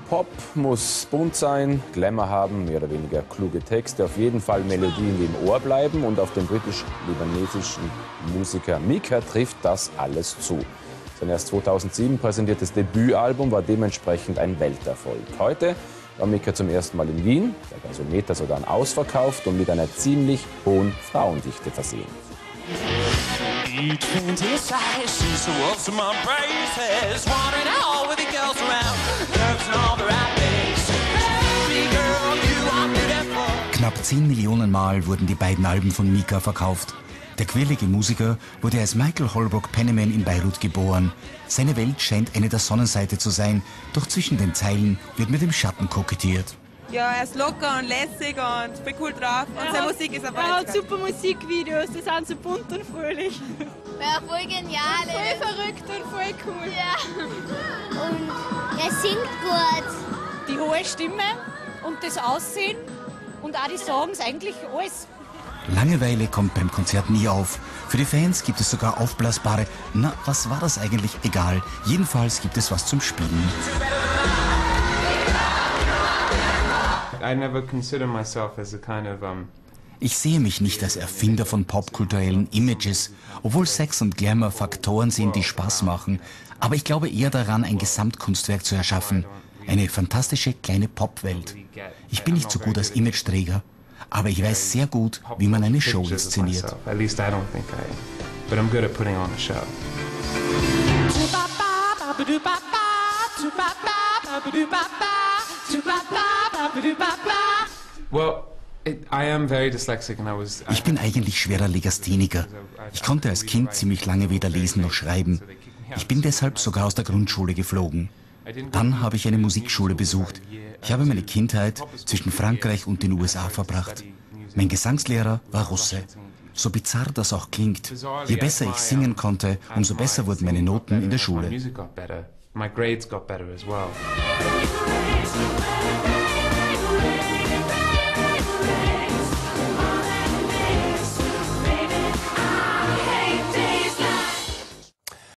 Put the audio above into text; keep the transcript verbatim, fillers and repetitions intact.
Pop muss bunt sein, Glamour haben, mehr oder weniger kluge Texte, auf jeden Fall Melodien, die im Ohr bleiben. Und auf den britisch-libanesischen Musiker Mika trifft das alles zu. Sein erst zweitausendsieben präsentiertes Debütalbum war dementsprechend ein Welterfolg. Heute war Mika zum ersten Mal in Wien, der Gasometer sogar ausverkauft und mit einer ziemlich hohen Frauendichte versehen. Knapp zehn Millionen Mal wurden die beiden Alben von Mika verkauft. Der quirlige Musiker wurde als Michael Holbrook Penniman in Beirut geboren. Seine Welt scheint eine der Sonnenseite zu sein, doch zwischen den Zeilen wird mit dem Schatten kokettiert. Ja, er ist locker und lässig und voll cool drauf. Und er seine hat, Musik ist aber Er hat super Musikvideos, die sind so bunt und fröhlich. Ja, voll genial. Voll verrückt und voll cool. Ja. Und er singt gut. Die hohe Stimme und das Aussehen und auch die Songs, eigentlich alles. Langeweile kommt beim Konzert nie auf. Für die Fans gibt es sogar aufblasbare, na, was war das eigentlich? Egal. Jedenfalls gibt es was zum Spielen. I never consider myself as a kind of, um Ich sehe mich nicht als Erfinder von popkulturellen Images, obwohl Sex und Glamour Faktoren sind, die Spaß machen. Aber ich glaube eher daran, ein Gesamtkunstwerk zu erschaffen. Eine fantastische kleine Popwelt. Ich bin nicht so gut als Imageträger, aber ich weiß sehr gut, wie man eine Show inszeniert. At least I don't think I am. But I'm good at putting on a show. Well, it, I am very dyslexic and I was Ich bin eigentlich schwerer Legastheniker. Ich konnte als Kind ziemlich lange weder lesen noch schreiben. Ich bin deshalb sogar aus der Grundschule geflogen. Dann habe ich eine Musikschule besucht. Ich habe meine Kindheit zwischen Frankreich und den U S A verbracht. Mein Gesangslehrer war Russe. So bizarr das auch klingt. Je besser ich singen konnte, umso besser wurden meine Noten in der Schule. My grades got better as well.